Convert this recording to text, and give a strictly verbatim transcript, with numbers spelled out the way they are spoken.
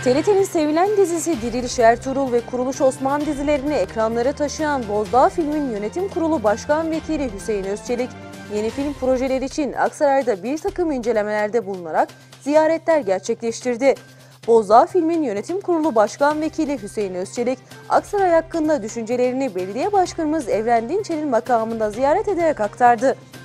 T R T'nin sevilen dizisi Diriliş Ertuğrul ve Kuruluş Osman dizilerini ekranlara taşıyan Bozdağ Film'in yönetim kurulu başkan vekili Hüseyin Özçelik, yeni film projeleri için Aksaray'da bir takım incelemelerde bulunarak ziyaretler gerçekleştirdi. Bozdağ Film'in yönetim kurulu başkan vekili Hüseyin Özçelik, Aksaray hakkında düşüncelerini belediye başkanımız Evren Dinçer'in makamında ziyaret ederek aktardı.